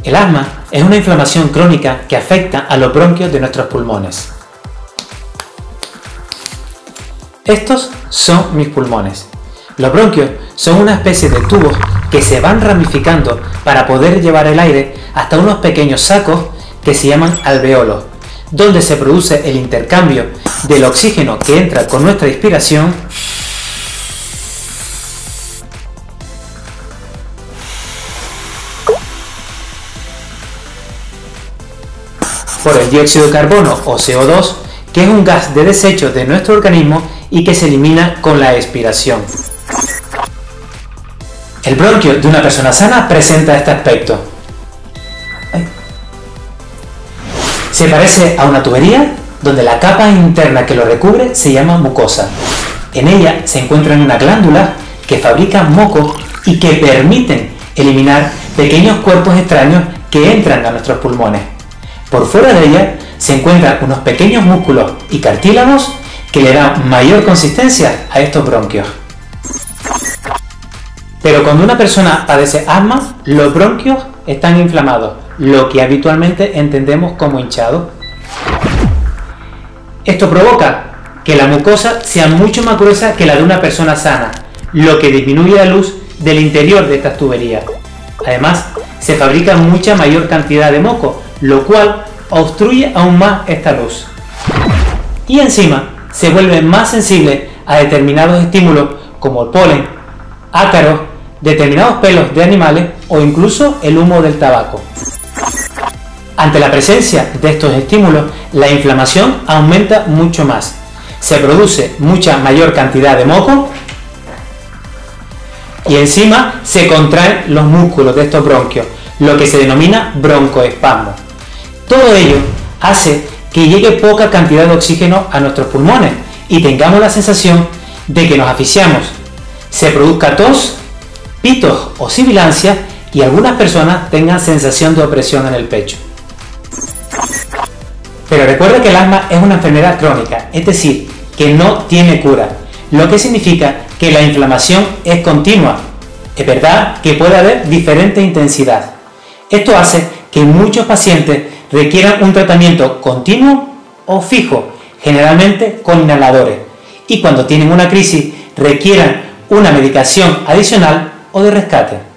El asma es una inflamación crónica que afecta a los bronquios de nuestros pulmones. Estos son mis pulmones. Los bronquios son una especie de tubos que se van ramificando para poder llevar el aire hasta unos pequeños sacos que se llaman alveolos, donde se produce el intercambio del oxígeno que entra con nuestra inspiración por el dióxido de carbono o CO2, que es un gas de desecho de nuestro organismo y que se elimina con la expiración. El bronquio de una persona sana presenta este aspecto. Se parece a una tubería donde la capa interna que lo recubre se llama mucosa. En ella se encuentran unas glándulas que fabrican moco y que permiten eliminar pequeños cuerpos extraños que entran a nuestros pulmones. Por fuera de ella se encuentran unos pequeños músculos y cartílagos que le dan mayor consistencia a estos bronquios. Pero cuando una persona padece asma, los bronquios están inflamados, lo que habitualmente entendemos como hinchado. Esto provoca que la mucosa sea mucho más gruesa que la de una persona sana, lo que disminuye la luz del interior de estas tuberías. Además, se fabrica mucha mayor cantidad de moco, lo cual obstruye aún más esta luz. Y encima, se vuelve más sensible a determinados estímulos como el polen, ácaros, determinados pelos de animales o incluso el humo del tabaco. Ante la presencia de estos estímulos, la inflamación aumenta mucho más. Se produce mucha mayor cantidad de moco y encima se contraen los músculos de estos bronquios, lo que se denomina broncoespasmo. Todo ello hace que llegue poca cantidad de oxígeno a nuestros pulmones y tengamos la sensación de que nos asfixiamos. Se produzca tos, pitos o sibilancia y algunas personas tengan sensación de opresión en el pecho. Pero recuerda que el asma es una enfermedad crónica, es decir, que no tiene cura, lo que significa que la inflamación es continua. Es verdad que puede haber diferente intensidad. Esto hace que muchos pacientes requieran un tratamiento continuo o fijo, generalmente con inhaladores, y cuando tienen una crisis requieran una medicación adicional o de rescate.